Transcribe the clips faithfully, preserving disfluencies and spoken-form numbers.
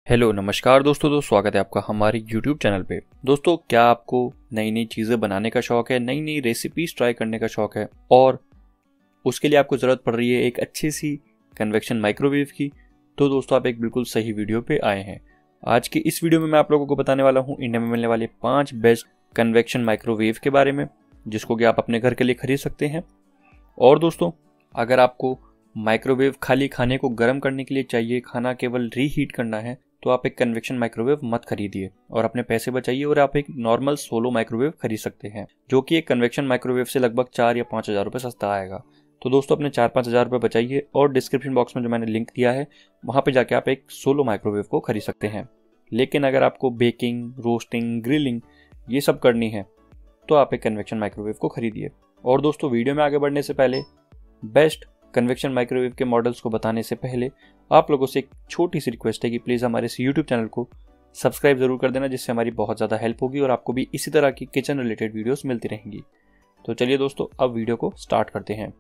Hello नमस्कार दोस्तों, तो स्वागत है आपका हमारे यूट्यूब चैनल पे। दोस्तों, क्या आपको नई नई चीज़ें बनाने का शौक है, नई नई रेसिपीज ट्राई करने का शौक है और उसके लिए आपको ज़रूरत पड़ रही है एक अच्छी सी कन्वेक्शन माइक्रोवेव की, तो दोस्तों आप एक बिल्कुल सही वीडियो पे आए हैं। आज की इस वीडियो में मैं आप लोगों को बताने वाला हूँ इंडिया में मिलने वाले पाँच बेस्ट कन्वेक्शन माइक्रोवेव के बारे में, जिसको कि आप अपने घर के लिए खरीद सकते हैं। और दोस्तों, अगर आपको माइक्रोवेव खाली खाने को गर्म करने के लिए चाहिए, खाना केवल रीहीट करना है, तो आप एक कन्वेक्शन माइक्रोवेव मत खरीदिए और अपने पैसे बचाइए और आप एक नॉर्मल सोलो माइक्रोवेव खरीद सकते हैं, जो कि एक कन्वेक्शन माइक्रोवेव से लगभग चार या पाँच हज़ार रुपये सस्ता आएगा। तो दोस्तों, अपने चार पाँच हज़ार रुपये बचाइए और डिस्क्रिप्शन बॉक्स में जो मैंने लिंक दिया है वहाँ पे जाके आप एक सोलो माइक्रोवेव को खरीद सकते हैं। लेकिन अगर आपको बेकिंग, रोस्टिंग, ग्रिलिंग ये सब करनी है तो आप एक कन्वेक्शन माइक्रोवेव को खरीदिए। और दोस्तों, वीडियो में आगे बढ़ने से पहले बेस्ट कन्वेक्शन माइक्रोवेव के मॉडल्स को बताने से पहले आप लोगों से एक छोटी सी रिक्वेस्ट है कि प्लीज़ हमारे इस यूट्यूब चैनल को सब्सक्राइब जरूर कर देना, जिससे हमारी बहुत ज़्यादा हेल्प होगी और आपको भी इसी तरह की किचन रिलेटेड वीडियोस मिलती रहेंगी। तो चलिए दोस्तों, अब वीडियो को स्टार्ट करते हैं।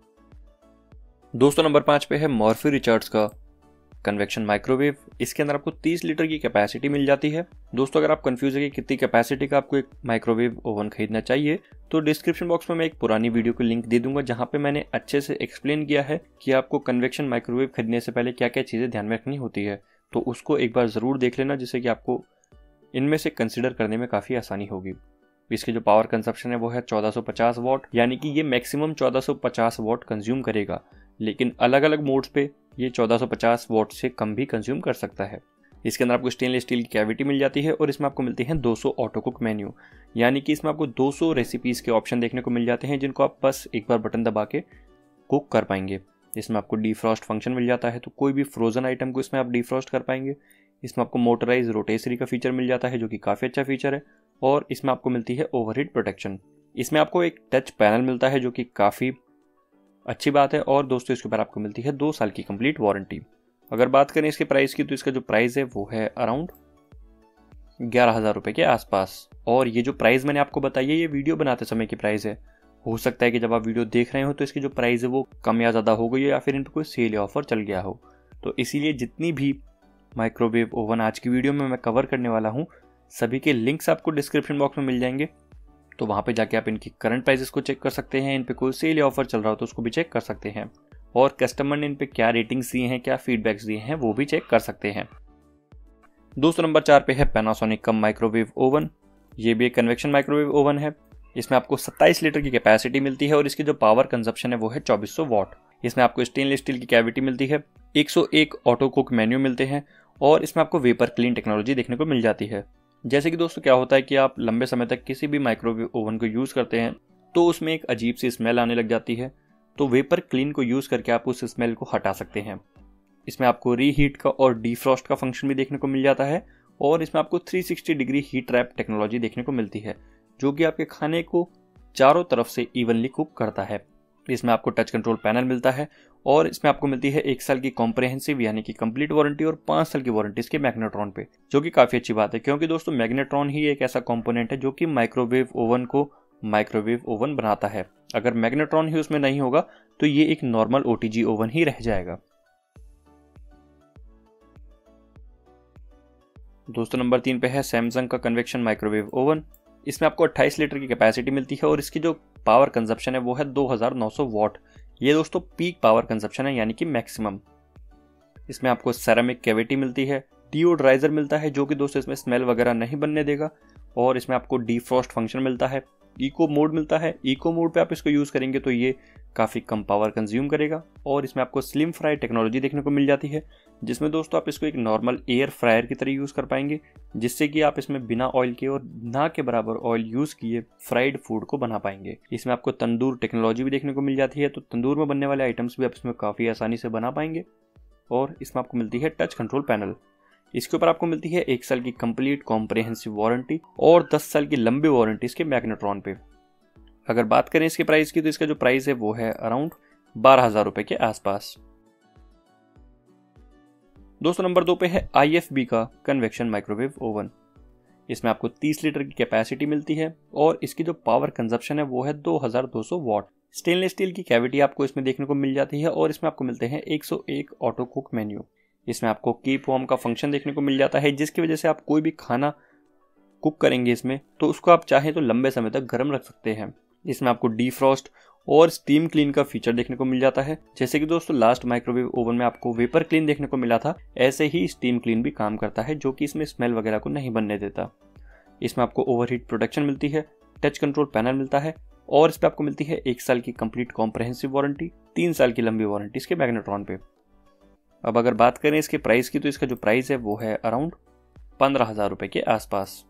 दोस्तों, नंबर पाँच पे है मर्फी रिचर्ड्स का कन्वेक्शन माइक्रोवेव। इसके अंदर आपको तीस लीटर की कैपेसिटी मिल जाती है। दोस्तों, अगर आप कंफ्यूज है कि कितनी कैपेसिटी का आपको एक माइक्रोवेव ओवन खरीदना चाहिए, तो डिस्क्रिप्शन बॉक्स में मैं एक पुरानी वीडियो की लिंक दे दूंगा, जहां पे मैंने अच्छे से एक्सप्लेन किया है कि आपको कन्वेक्शन माइक्रोवेव खरीदने से पहले क्या क्या चीज़ें ध्यान में रखनी होती है। तो उसको एक बार ज़रूर देख लेना, जिससे कि आपको इनमें से कंसिडर करने में काफ़ी आसानी होगी। इसकी जो पावर कंजप्शन है वो है चौदह सौ पचास वॉट, यानी कि ये मैक्सिमम चौदह सौ पचास वॉट कंज्यूम करेगा, लेकिन अलग अलग मोड्स पे ये चौदह सौ पचास वॉट से कम भी कंज्यूम कर सकता है। इसके अंदर आपको स्टेनलेस स्टील की कैविटी मिल जाती है और इसमें आपको मिलती हैं दो सौ ऑटो कुक मेन्यू, यानी कि इसमें आपको दो सौ रेसिपीज़ के ऑप्शन देखने को मिल जाते हैं, जिनको आप बस एक बार बटन दबा के कुक कर पाएंगे। इसमें आपको डीफ्रॉस्ट फंक्शन मिल जाता है, तो कोई भी फ्रोजन आइटम को इसमें आप डीफ्रॉस्ट कर पाएंगे। इसमें आपको मोटराइज रोटेसरी का फीचर मिल जाता है, जो कि काफ़ी अच्छा फीचर है। और इसमें आपको मिलती है ओवरहीट प्रोटेक्शन। इसमें आपको एक टच पैनल मिलता है, जो कि काफ़ी अच्छी बात है। और दोस्तों, इसके ऊपर आपको मिलती है दो साल की कंप्लीट वारंटी। अगर बात करें इसके प्राइस की, तो इसका जो प्राइस है वो है अराउंड ग्यारह हज़ार रुपये के आसपास। और ये जो प्राइस मैंने आपको बताई है, ये वीडियो बनाते समय की प्राइस है। हो सकता है कि जब आप वीडियो देख रहे हो तो इसकी जो प्राइस है वो कम या ज़्यादा हो गई है, या फिर इन पर कोई सेल या ऑफर चल गया हो। तो इसीलिए जितनी भी माइक्रोवेव ओवन आज की वीडियो में मैं कवर करने वाला हूँ, सभी के लिंक्स आपको डिस्क्रिप्शन बॉक्स में मिल जाएंगे। तो वहाँ पे जाके आप इनकी करंट प्राइसेस को चेक कर सकते हैं, इन पे कोई सेल या ऑफर चल रहा हो तो उसको भी चेक कर सकते हैं, और कस्टमर ने इन पे क्या रेटिंग्स दिए हैं, क्या फीडबैक्स दिए हैं, वो भी चेक कर सकते हैं। दोस्तों, नंबर चार पे है पैनासोनिक का माइक्रोवेव ओवन। ये भी एक कन्वेक्शन माइक्रोवेव ओवन है। इसमें आपको सत्ताईस लीटर की कैपेसिटी मिलती है और इसकी जो पावर कंजप्शन है वो है चौबीस सौ वॉट। इसमें आपको स्टेनलेस स्टील की कैविटी मिलती है, एक सौ एक ऑटो कुक मेन्यू मिलते हैं और इसमें आपको वेपर क्लीन टेक्नोलॉजी देखने को मिल जाती है। जैसे कि दोस्तों, क्या होता है कि आप लंबे समय तक किसी भी माइक्रोवेव ओवन को यूज़ करते हैं तो उसमें एक अजीब सी स्मेल आने लग जाती है। तो वेपर क्लीन को यूज़ करके आप उस स्मेल को हटा सकते हैं। इसमें आपको रीहीट का और डीफ्रॉस्ट का फंक्शन भी देखने को मिल जाता है और इसमें आपको तीन सौ साठ डिग्री हीट ट्रैप टेक्नोलॉजी देखने को मिलती है, जो कि आपके खाने को चारों तरफ से इवनली कुक करता है। इसमें आपको टच कंट्रोल पैनल मिलता है और इसमें आपको मिलती है एक साल की कॉम्प्रहेंसिव यानी कि कंप्लीट वारंटी और पाँच साल की वारंटी इसके मैग्नेट्रॉन पे, जो कि काफ़ी अच्छी बात है, क्योंकि दोस्तों मैग्नेट्रॉन ही एक ऐसा कंपोनेंट है जो कि माइक्रोवेव ओवन को माइक्रोवेव ओवन बनाता है। अगर मैग्नेट्रॉन ही उसमें नहीं होगा तो ये एक नॉर्मल ओटीजी ओवन ही रह जाएगा। दोस्तों, नंबर तीन पे है सैमसंग का कन्वेक्शन माइक्रोवेव ओवन। इसमें आपको अट्ठाईस लीटर की कैपेसिटी मिलती है और इसकी जो पावर कंजप्शन है वो है दो हज़ार नौ सौ वॉट। ये दोस्तों पीक पावर कंजप्शन है, यानी कि मैक्सिमम। इसमें आपको सेरामिक कैविटी मिलती है, डिओड्राइजर मिलता है, जो कि दोस्तों इसमें स्मेल वगैरह नहीं बनने देगा, और इसमें आपको डीफ्रॉस्ट फंक्शन मिलता है, इको मोड मिलता है। इको मोड पे आप इसको यूज़ करेंगे तो ये काफ़ी कम पावर कंज्यूम करेगा। और इसमें आपको स्लिम फ्राई टेक्नोलॉजी देखने को मिल जाती है, जिसमें दोस्तों आप इसको एक नॉर्मल एयर फ्रायर की तरह यूज़ कर पाएंगे, जिससे कि आप इसमें बिना ऑयल के और ना के बराबर ऑयल यूज़ किए फ्राइड फूड को बना पाएंगे। इसमें आपको तंदूर टेक्नोलॉजी भी देखने को मिल जाती है, तो तंदूर में बनने वाले आइटम्स भी आप इसमें काफ़ी आसानी से बना पाएंगे। और इसमें आपको मिलती है टच कंट्रोल पैनल। इसके ऊपर आपको मिलती है एक साल की कंप्लीट कॉम्प्रहेंसिव वारंटी और दस साल की लंबी वारंटी इसके मैग्नेट्रॉन पे। अगर बात करें इसके प्राइस की, तो इसका जो प्राइस है वो है अराउंड बारह हज़ार रुपये के आसपास। दोस्तों, नंबर दो पे है आई एफ बी का कन्वेक्शन माइक्रोवेव ओवन। इसमें आपको तीस लीटर की कैपेसिटी मिलती है और इसकी जो पावर कंजप्शन है वो है दो हज़ार दो सौ वॉट। स्टेनलेस स्टील की कैविटी आपको इसमें देखने को मिल जाती है और इसमें आपको मिलते हैं एक सौ एक ऑटो कुक मेन्यू। इसमें आपको कीप वार्म का फंक्शन देखने को मिल जाता है, जिसकी वजह से आप कोई भी खाना कुक करेंगे इसमें तो उसको आप चाहें तो लंबे समय तक गर्म रख सकते हैं। इसमें आपको डीफ्रॉस्ट और स्टीम क्लीन का फीचर देखने को मिल जाता है। जैसे कि दोस्तों लास्ट माइक्रोवेव ओवन में आपको वेपर क्लीन देखने को मिला था, ऐसे ही स्टीम क्लीन भी काम करता है, जो कि इसमें स्मेल वगैरह को नहीं बनने देता। इसमें आपको ओवरहीट प्रोटेक्शन मिलती है, टच कंट्रोल पैनल मिलता है और इस पर आपको मिलती है एक साल की कंप्लीट कॉम्प्रहेंसिव वारंटी, तीन साल की लंबी वारंटी इसके मैग्नेट्रॉन पे। अब अगर बात करें इसके प्राइस की, तो इसका जो प्राइस है वो है अराउंड पंद्रह हजार रुपए के आसपास।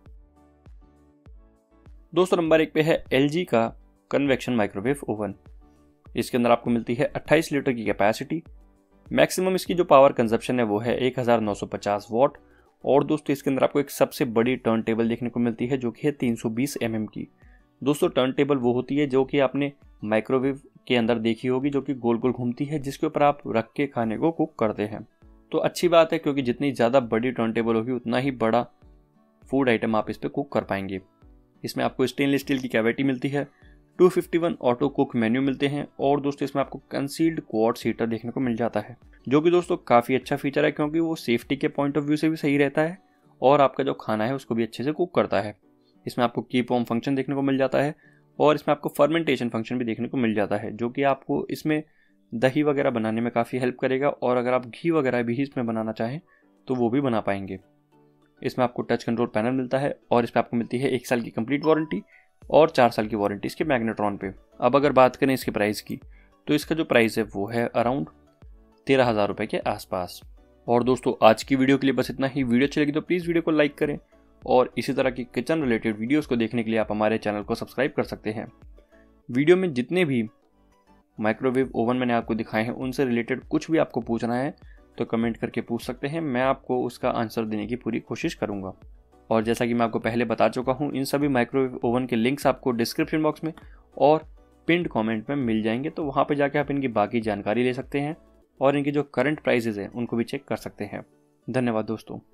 दोस्तों नंबर एक पे है एलजी का कन्वेक्शन माइक्रोवेव ओवन। इसके अंदर आपको मिलती है अट्ठाईस लीटर की कैपेसिटी। मैक्सिमम इसकी जो पावर कंजप्शन है वो है एक हज़ार नौ सौ पचास वॉट। और दोस्तों इसके अंदर आपको एक सबसे बड़ी टर्न टेबल देखने को मिलती है, जो कि है तीन सौ बीस एम एम की। दोस्तों टर्न टेबल वो होती है जो कि आपने माइक्रोवेव के अंदर देखी होगी, जो कि गोल गोल घूमती है, जिसके ऊपर आप रख के खाने को कुक करते हैं। तो अच्छी बात है, क्योंकि जितनी ज़्यादा बड़ी टर्न टेबल होगी उतना ही बड़ा फूड आइटम आप इस पर कुक कर पाएंगे। इसमें आपको स्टेनलेस स्टील की कैविटी मिलती है, दो सौ इक्यावन ऑटो कुक मेन्यू मिलते हैं और दोस्तों इसमें आपको कंसील्ड क्वार्ट्ज हीटर देखने को मिल जाता है, जो कि दोस्तों काफ़ी अच्छा फीचर है, क्योंकि वो सेफ्टी के पॉइंट ऑफ व्यू से भी सही रहता है और आपका जो खाना है उसको भी अच्छे से कुक करता है। इसमें आपको कीप वार्म फंक्शन देखने को मिल जाता है और इसमें आपको फर्मेंटेशन फंक्शन भी देखने को मिल जाता है, जो कि आपको इसमें दही वगैरह बनाने में काफ़ी हेल्प करेगा और अगर आप घी वगैरह भी इसमें बनाना चाहें तो वो भी बना पाएंगे। इसमें आपको टच कंट्रोल पैनल मिलता है और इसमें आपको मिलती है एक साल की कंप्लीट वारंटी और चार साल की वारंटी इसके मैग्नेट्रॉन पे। अब अगर बात करें इसके प्राइस की, तो इसका जो प्राइस है वो है अराउंड तेरह हज़ार रुपये के आसपास। और दोस्तों आज की वीडियो के लिए बस इतना ही। वीडियो अच्छी लगी तो प्लीज़ वीडियो को लाइक करें और इसी तरह की किचन रिलेटेड वीडियोस को देखने के लिए आप हमारे चैनल को सब्सक्राइब कर सकते हैं। वीडियो में जितने भी माइक्रोवेव ओवन मैंने आपको दिखाए हैं उनसे रिलेटेड कुछ भी आपको पूछना है तो कमेंट करके पूछ सकते हैं, मैं आपको उसका आंसर देने की पूरी कोशिश करूंगा। और जैसा कि मैं आपको पहले बता चुका हूं, इन सभी माइक्रोवेव ओवन के लिंक्स आपको डिस्क्रिप्शन बॉक्स में और पिंड कमेंट में मिल जाएंगे, तो वहां पर जाके आप इनकी बाकी जानकारी ले सकते हैं और इनकी जो करंट प्राइसेस हैं उनको भी चेक कर सकते हैं। धन्यवाद दोस्तों।